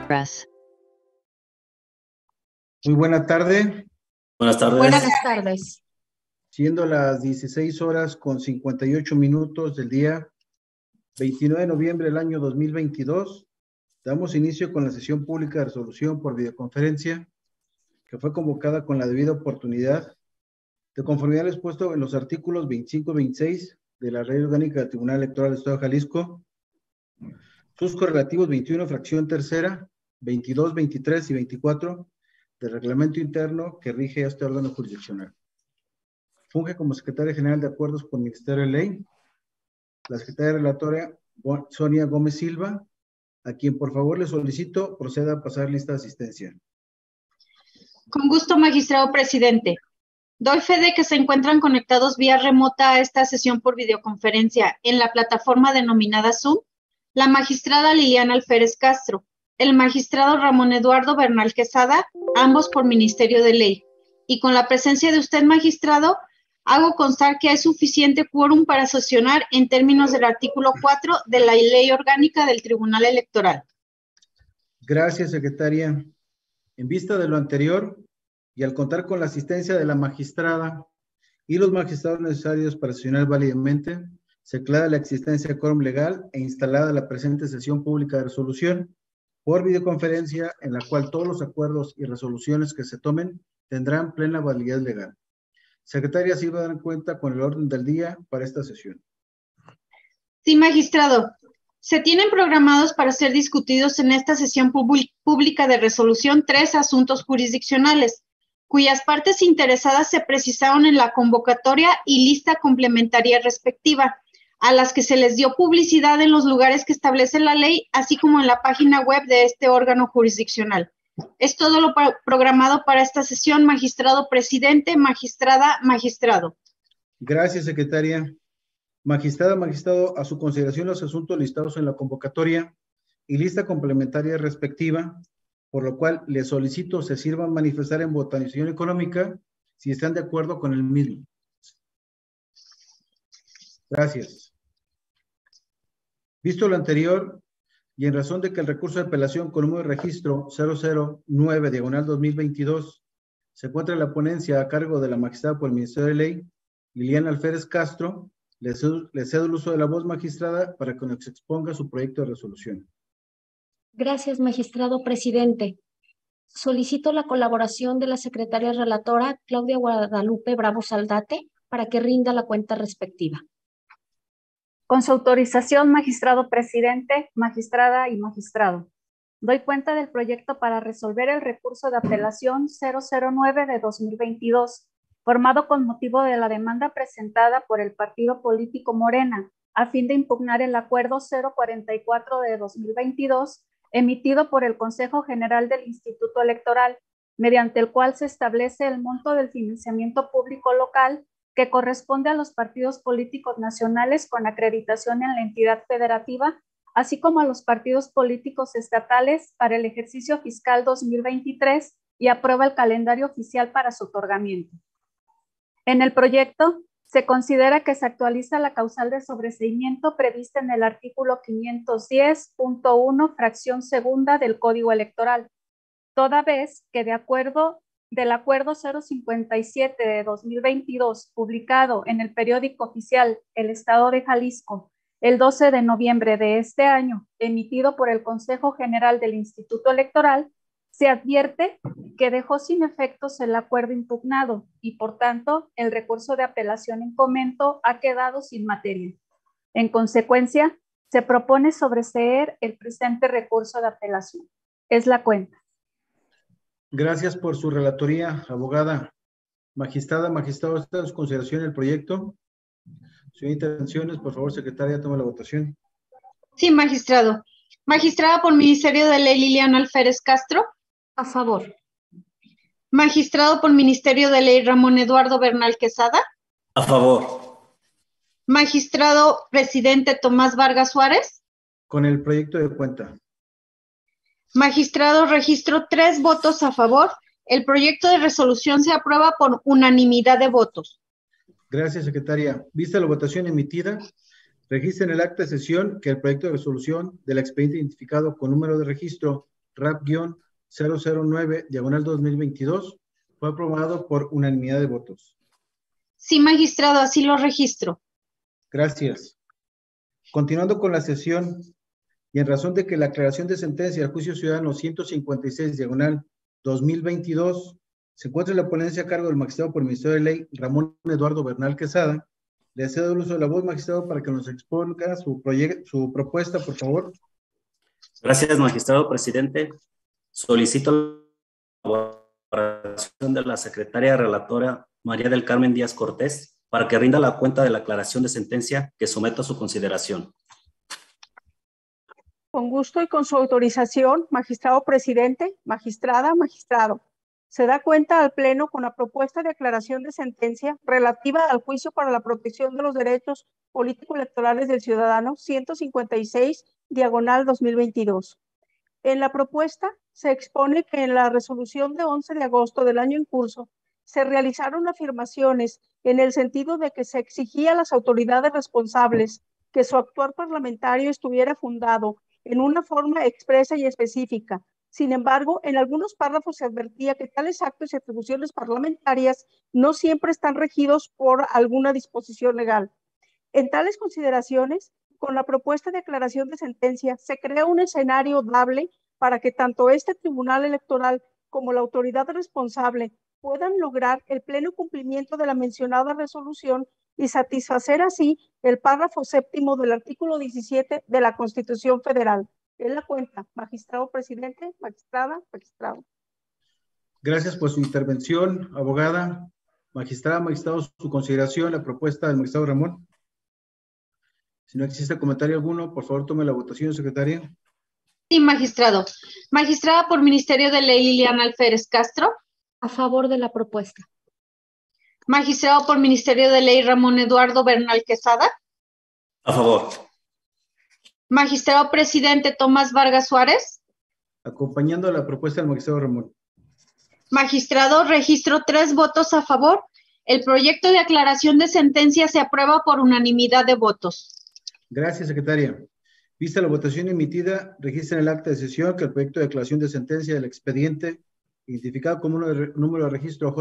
Press. Muy buena tarde. Buenas tardes. Buenas tardes. Siendo las 16 horas con 58 minutos del día 29 de noviembre del año 2022, damos inicio con la sesión pública de resolución por videoconferencia, que fue convocada con la debida oportunidad, de conformidad al expuesto en los artículos 25 y 26 de la Ley Orgánica del Tribunal Electoral del Estado de Jalisco, sus correlativos 21, fracción tercera, 22, 23 y 24 del reglamento interno que rige este órgano jurisdiccional. Funge como secretaria general de acuerdos por el Ministerio de Ley, la secretaria relatora Sonia Gómez Silva, a quien por favor le solicito proceda a pasar lista de asistencia. Con gusto, magistrado presidente. Doy fe de que se encuentran conectados vía remota a esta sesión por videoconferencia en la plataforma denominada Zoom, la magistrada Liliana Alférez Castro, el magistrado Ramón Eduardo Bernal Quesada, ambos por Ministerio de Ley. Y con la presencia de usted, magistrado, hago constar que hay suficiente quórum para sesionar en términos del artículo 4 de la Ley Orgánica del Tribunal Electoral. Gracias, secretaria. En vista de lo anterior, y al contar con la asistencia de la magistrada y los magistrados necesarios para sesionar válidamente, se aclara la existencia de quórum legal e instalada la presente sesión pública de resolución por videoconferencia, en la cual todos los acuerdos y resoluciones que se tomen tendrán plena validez legal. Secretaria, ¿sí va a dar cuenta con el orden del día para esta sesión? Sí, magistrado. Se tienen programados para ser discutidos en esta sesión pública de resolución 3 asuntos jurisdiccionales, cuyas partes interesadas se precisaron en la convocatoria y lista complementaria respectiva, a las que se les dio publicidad en los lugares que establece la ley, así como en la página web de este órgano jurisdiccional. Es todo lo programado para esta sesión, magistrado presidente, magistrada, magistrado. Gracias, secretaria. Magistrada, magistrado, a su consideración los asuntos listados en la convocatoria y lista complementaria respectiva, por lo cual les solicito se sirvan manifestar en votación económica si están de acuerdo con el mismo. Gracias. Visto lo anterior, y en razón de que el recurso de apelación con número de registro 009/2022 se encuentra en la ponencia a cargo de la magistrada por el Ministerio de Ley, Liliana Alférez Castro, le cedo el uso de la voz, magistrada, para que nos exponga su proyecto de resolución. Gracias, magistrado presidente. Solicito la colaboración de la secretaria relatora, Claudia Guadalupe Bravo Saldate, para que rinda la cuenta respectiva. Con su autorización, magistrado presidente, magistrada y magistrado, doy cuenta del proyecto para resolver el recurso de apelación 009/2022, formado con motivo de la demanda presentada por el partido político Morena, a fin de impugnar el acuerdo 044/2022, emitido por el Consejo General del Instituto Electoral, mediante el cual se establece el monto del financiamiento público local que corresponde a los partidos políticos nacionales con acreditación en la entidad federativa, así como a los partidos políticos estatales para el ejercicio fiscal 2023 y aprueba el calendario oficial para su otorgamiento. En el proyecto se considera que se actualiza la causal de sobreseimiento prevista en el artículo 510.1, fracción segunda del Código Electoral, toda vez que del acuerdo 057/2022, publicado en el periódico oficial El Estado de Jalisco el 12 de noviembre de este año, emitido por el Consejo General del Instituto Electoral, se advierte que dejó sin efectos el acuerdo impugnado y, por tanto, el recurso de apelación en comento ha quedado sin materia. En consecuencia, se propone sobreseer el presente recurso de apelación. Es la cuenta. Gracias por su relatoría, abogada. Magistrada, magistrado, ¿está en su consideración el proyecto? Si hay intervenciones, por favor, secretaria, toma la votación. Sí, magistrado. Magistrada por Ministerio de Ley, Liliana Alférez Castro. A favor. Magistrado por Ministerio de Ley, Ramón Eduardo Bernal Quesada. A favor. Magistrado presidente Tomás Vargas Suárez. Con el proyecto de cuenta. Magistrado, registro 3 votos a favor. El proyecto de resolución se aprueba por unanimidad de votos. Gracias, secretaria. Vista la votación emitida, registra en el acta de sesión que el proyecto de resolución del expediente identificado con número de registro RAP-009/2022 fue aprobado por unanimidad de votos. Sí, magistrado, así lo registro. Gracias. Continuando con la sesión, y en razón de que la aclaración de sentencia del juicio ciudadano 156/2022 se encuentra en la ponencia a cargo del magistrado por el Ministerio de Ley Ramón Eduardo Bernal Quesada, le cedo el uso de la voz, magistrado, para que nos exponga su propuesta, por favor. Gracias, magistrado presidente. Solicito la colaboración de la secretaria relatora María del Carmen Díaz Cortés para que rinda la cuenta de la aclaración de sentencia que someto a su consideración. Con gusto y con su autorización, magistrado presidente, magistrada, magistrado. Se da cuenta al Pleno con la propuesta de aclaración de sentencia relativa al juicio para la protección de los derechos político-electorales del ciudadano 156/2022. En la propuesta se expone que en la resolución de 11 de agosto del año en curso se realizaron afirmaciones en el sentido de que se exigía a las autoridades responsables que su actuar parlamentario estuviera fundado en una forma expresa y específica. Sin embargo, en algunos párrafos se advertía que tales actos y atribuciones parlamentarias no siempre están regidos por alguna disposición legal. En tales consideraciones, con la propuesta de aclaración de sentencia, se crea un escenario dable para que tanto este Tribunal Electoral como la autoridad responsable puedan lograr el pleno cumplimiento de la mencionada resolución y satisfacer así el párrafo séptimo del artículo 17 de la Constitución Federal. Es la cuenta, magistrado presidente, magistrada, magistrado. Gracias por su intervención, abogada. Magistrada, magistrado, su consideración, la propuesta del magistrado Ramón. Si no existe comentario alguno, por favor tome la votación, secretaria. Sí, magistrado. Magistrada por Ministerio de Ley Liliana Alférez Castro. A favor de la propuesta. Magistrado por Ministerio de Ley Ramón Eduardo Bernal Quesada. A favor. Magistrado presidente Tomás Vargas Suárez. Acompañando a la propuesta del magistrado Ramón. Magistrado, registro 3 votos a favor. El proyecto de aclaración de sentencia se aprueba por unanimidad de votos. Gracias, secretaria. Vista la votación emitida, registra en el acta de sesión que el proyecto de aclaración de sentencia del expediente, identificado como número de registro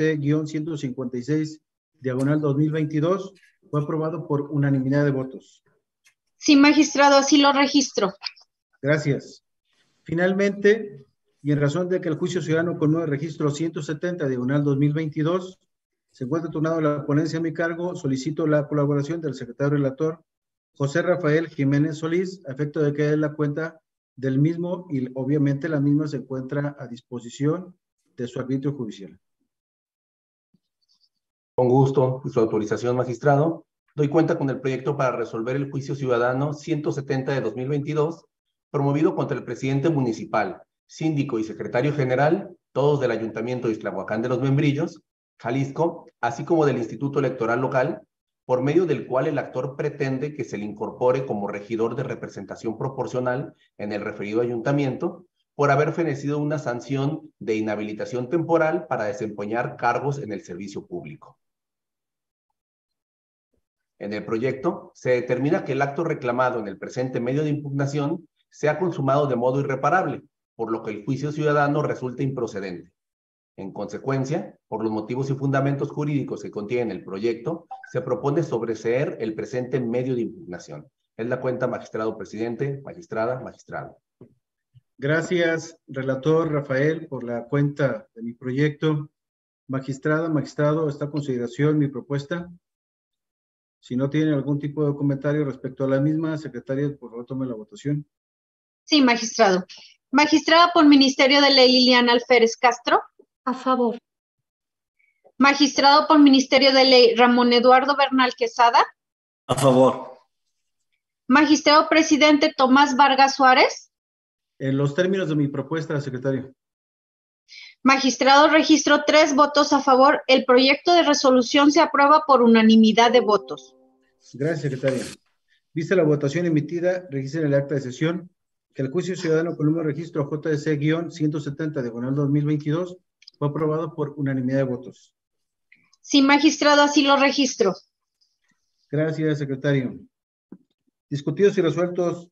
JDC-156/2022, fue aprobado por unanimidad de votos. Sí, magistrado, así lo registro. Gracias. Finalmente, y en razón de que el juicio ciudadano con número de registro 170/2022 se encuentra turnado a la ponencia a mi cargo, solicito la colaboración del secretario relator José Rafael Jiménez Solís, a efecto de que dé la cuenta del mismo y obviamente la misma se encuentra a disposición de su arbitrio judicial. Con gusto, su autorización, magistrado. Doy cuenta con el proyecto para resolver el juicio ciudadano 170/2022, promovido contra el presidente municipal, síndico y secretario general, todos del Ayuntamiento de Ixtlahuacán de los Membrillos, Jalisco, así como del Instituto Electoral Local, por medio del cual el actor pretende que se le incorpore como regidor de representación proporcional en el referido ayuntamiento, por haber fenecido una sanción de inhabilitación temporal para desempeñar cargos en el servicio público. En el proyecto se determina que el acto reclamado en el presente medio de impugnación sea consumado de modo irreparable, por lo que el juicio ciudadano resulta improcedente. En consecuencia, por los motivos y fundamentos jurídicos que contiene el proyecto, se propone sobreseer el presente medio de impugnación. Es la cuenta, magistrado presidente, magistrada, magistrado. Gracias, relator Rafael, por la cuenta de mi proyecto. Magistrada, magistrado, ¿está a consideración mi propuesta? Si no tiene algún tipo de comentario respecto a la misma, secretaria, por favor, tome la votación. Sí, magistrado. Magistrada por Ministerio de Ley Liliana Alférez Castro. A favor. Magistrado por Ministerio de Ley Ramón Eduardo Bernal Quesada. A favor. Magistrado presidente Tomás Vargas Suárez. En los términos de mi propuesta, secretario. Magistrado, registro 3 votos a favor. El proyecto de resolución se aprueba por unanimidad de votos. Gracias, secretaria. Vista la votación emitida, registra en el acta de sesión que el juicio ciudadano con número de registro JDC-170/2022 fue aprobado por unanimidad de votos. Sí, magistrado, así lo registro. Gracias, secretario. Discutidos y resueltos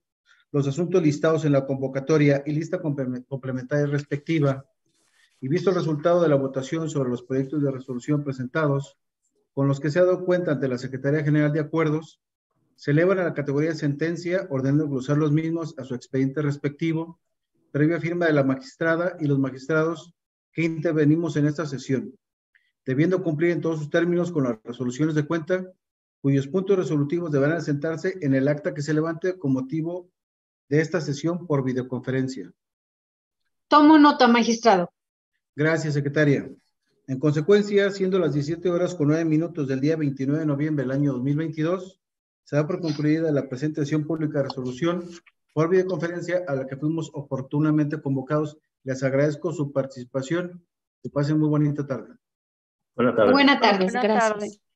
los asuntos listados en la convocatoria y lista complementaria respectiva, y visto el resultado de la votación sobre los proyectos de resolución presentados, con los que se ha dado cuenta ante la Secretaría General de Acuerdos, se elevan a la categoría de sentencia, ordenando glosar los mismos a su expediente respectivo, previa firma de la magistrada y los magistrados que intervenimos en esta sesión, debiendo cumplir en todos sus términos con las resoluciones de cuenta, cuyos puntos resolutivos deberán sentarse en el acta que se levante con motivo de esta sesión por videoconferencia. Tomo nota, magistrado. Gracias, secretaria. En consecuencia, siendo las 17:09 del día 29 de noviembre del año 2022, se da por concluida la presentación pública de resolución por videoconferencia a la que fuimos oportunamente convocados. Les agradezco su participación. Que pasen muy bonita tarde. Buenas tardes. Buenas tardes. Gracias.